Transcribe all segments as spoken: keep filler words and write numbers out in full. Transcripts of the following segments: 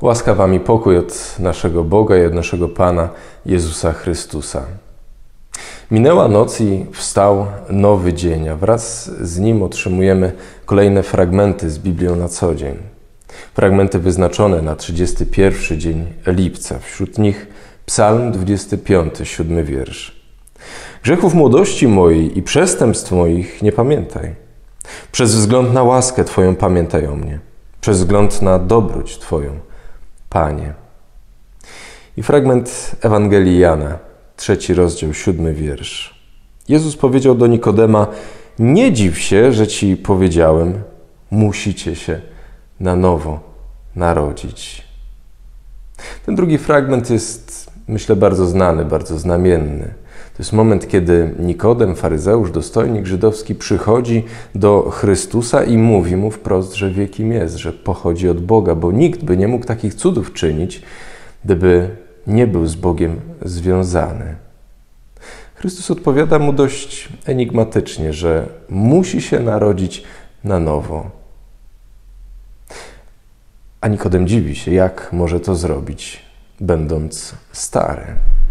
Łaska wam i pokój od naszego Boga i od naszego Pana Jezusa Chrystusa. Minęła noc i wstał nowy dzień, a wraz z nim otrzymujemy kolejne fragmenty z Biblią na co dzień. Fragmenty wyznaczone na trzydziesty pierwszy dzień lipca. Wśród nich Psalm dwudziesty piąty, siódmy wiersz. Grzechów młodości mojej i przestępstw moich nie pamiętaj. Przez wzgląd na łaskę Twoją pamiętaj o mnie. Przez wzgląd na dobroć Twoją, Panie. I fragment Ewangelii Jana, trzeci rozdział, siódmy wiersz. Jezus powiedział do Nikodema: nie dziw się, że Ci powiedziałem, musicie się na nowo narodzić. Ten drugi fragment jest, myślę, bardzo znany, bardzo znamienny. To jest moment, kiedy Nikodem, faryzeusz, dostojnik żydowski, przychodzi do Chrystusa i mówi mu wprost, że wie, kim jest, że pochodzi od Boga, bo nikt by nie mógł takich cudów czynić, gdyby nie był z Bogiem związany. Chrystus odpowiada mu dość enigmatycznie, że musi się narodzić na nowo. A Nikodem dziwi się, jak może to zrobić, będąc stary.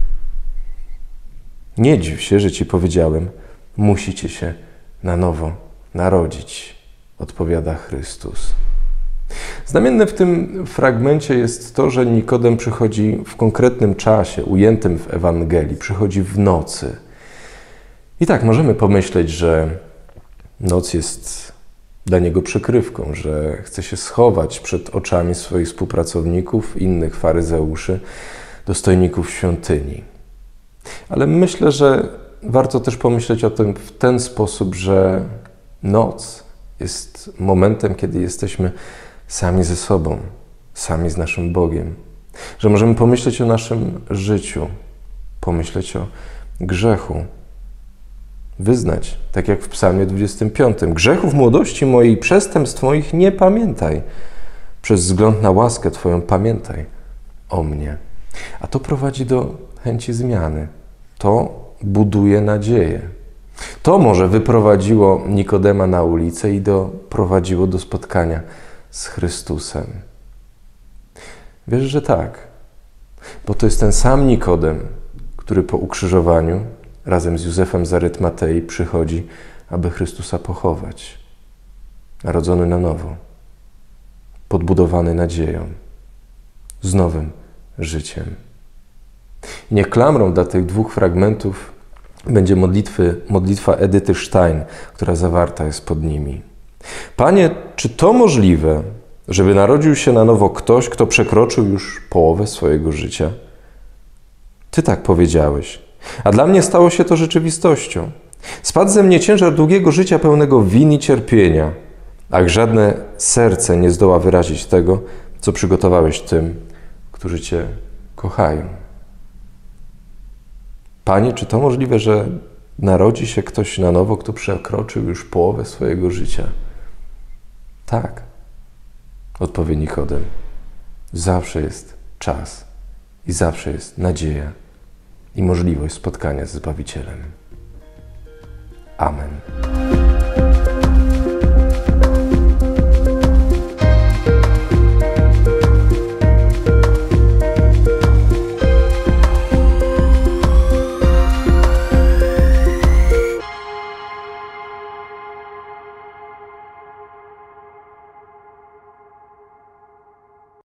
Nie dziw się, że Ci powiedziałem, musicie się na nowo narodzić, odpowiada Chrystus. Znamienne w tym fragmencie jest to, że Nikodem przychodzi w konkretnym czasie, ujętym w Ewangelii, przychodzi w nocy. I tak możemy pomyśleć, że noc jest dla niego przykrywką, że chce się schować przed oczami swoich współpracowników, innych faryzeuszy, dostojników świątyni. Ale myślę, że warto też pomyśleć o tym w ten sposób, że noc jest momentem, kiedy jesteśmy sami ze sobą, sami z naszym Bogiem. Że możemy pomyśleć o naszym życiu, pomyśleć o grzechu, wyznać, tak jak w Psalmie dwudziestym piątym. Grzechów młodości mojej i przestępstw moich nie pamiętaj. Przez wzgląd na łaskę Twoją pamiętaj o mnie. A to prowadzi do chęci zmiany. To buduje nadzieję. To może wyprowadziło Nikodema na ulicę i doprowadziło do spotkania z Chrystusem. Wierzę, że tak. Bo to jest ten sam Nikodem, który po ukrzyżowaniu razem z Józefem z Arytmatei przychodzi, aby Chrystusa pochować. Narodzony na nowo, podbudowany nadzieją, z nowym życiem. I niech klamrą dla tych dwóch fragmentów będzie modlitwy, modlitwa Edyty Stein, która zawarta jest pod nimi. Panie, czy to możliwe, żeby narodził się na nowo ktoś, kto przekroczył już połowę swojego życia? Ty tak powiedziałeś, a dla mnie stało się to rzeczywistością. Spadł ze mnie ciężar długiego życia pełnego win i cierpienia, a żadne serce nie zdoła wyrazić tego, co przygotowałeś tym, którzy Cię kochają. Panie, czy to możliwe, że narodzi się ktoś na nowo, kto przekroczył już połowę swojego życia? Tak, odpowie Nikodem. Zawsze jest czas i zawsze jest nadzieja i możliwość spotkania z Zbawicielem. Amen.